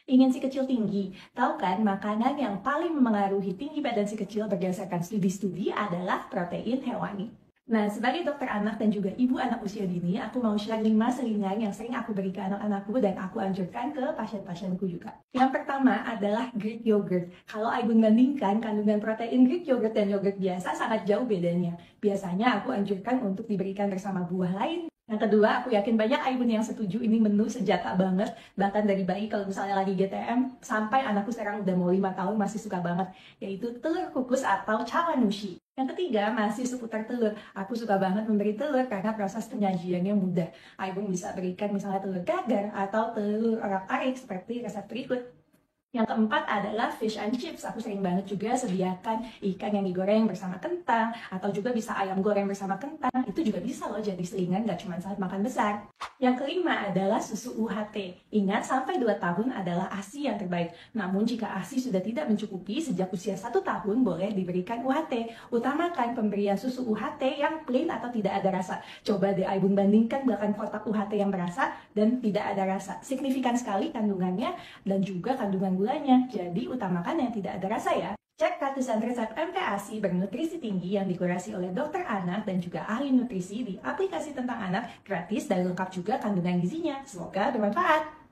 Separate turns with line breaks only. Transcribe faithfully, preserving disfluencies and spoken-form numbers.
Ingin si kecil tinggi? Tahu kan, makanan yang paling memengaruhi tinggi badan si kecil berdasarkan studi-studi adalah protein hewani. Nah, sebagai dokter anak dan juga ibu anak usia dini, aku mau share lima selingan yang sering aku beri ke anak-anakku dan aku anjurkan ke pasien-pasienku juga. Yang pertama adalah Greek yogurt. Kalau Aigun bandingkan, kandungan protein Greek yogurt dan yogurt biasa sangat jauh bedanya. Biasanya aku anjurkan untuk diberikan bersama buah lain. Yang kedua, aku yakin banyak Aigun yang setuju ini menu senjata banget. Bahkan dari bayi kalau misalnya lagi G T M, sampai anakku sekarang udah mau lima tahun masih suka banget. Yaitu telur kukus atau chawanmushi. Yang ketiga, masih seputar telur. Aku suka banget memberi telur karena proses penyajiannya mudah. Aigun bisa berikan misalnya telur gagar atau telur orak-arik seperti resep berikut. Yang keempat adalah fish and chips. Aku sering banget juga sediakan ikan yang digoreng bersama kentang, atau juga bisa ayam goreng bersama kentang. Itu juga bisa loh jadi selingan, gak cuma saat makan besar. Yang kelima adalah susu U H T. Ingat, sampai dua tahun adalah ASI yang terbaik. Namun jika ASI sudah tidak mencukupi, sejak usia satu tahun boleh diberikan U H T. Utamakan pemberian susu U H T yang plain atau tidak ada rasa. Coba deh Aibun bandingkan bahkan kotak U H T yang berasa dan tidak ada rasa. Signifikan sekali kandungannya dan juga kandungan gulanya. Jadi utamakan yang tidak ada rasa ya. Cek ratusan resep M T A S I bernutrisi tinggi yang dikurasi oleh dokter anak dan juga ahli nutrisi di aplikasi tentang anak gratis dan lengkap juga kandungan gizinya. Semoga bermanfaat.